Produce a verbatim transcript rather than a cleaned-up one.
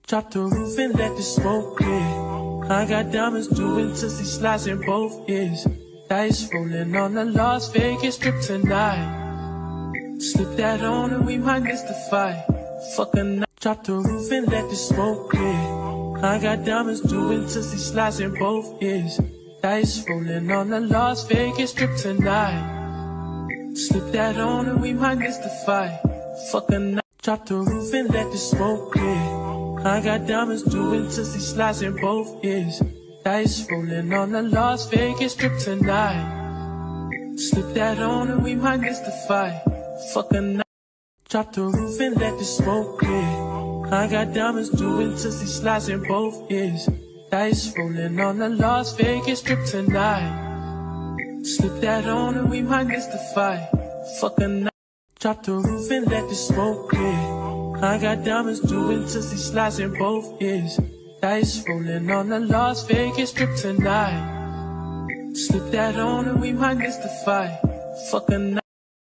Drop the roof and let the smoke clear. I got diamonds doing tussie slides in both ears. Dice rolling on the Las Vegas strip tonight. Slip that on and we might miss the fight. Fuck a night. Drop the roof and let the smoke clear. I got diamonds doing tussie slides in both ears. Dice rolling on the Las Vegas strip tonight. Slip that on and we might miss the fight. Fuck a night. Drop the roof and let the smoke clear. I got diamonds doing tussie slides in both ears. Dice rolling on the Las Vegas strip tonight. Slip that on and we might miss the fight. Fuck a night. Drop the roof and let the smoke clear. I got diamonds doing tussie slides in both ears. Dice rolling on the Las Vegas strip tonight. Slip that on and we might miss the fight. Fuck a night. Drop the roof and let the smoke clear. I got diamonds doing tussie slides in both ears. Dice rolling on the Las Vegas strip tonight. Slip that on and we might miss the fight. Fuck a night.